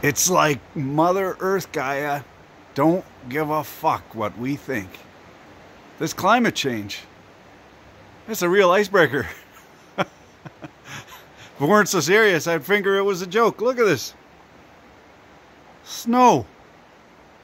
It's like Mother Earth, Gaia, don't give a fuck what we think. This climate change, it's a real icebreaker. If we weren't so serious, I'd figure it was a joke. Look at this. Snow.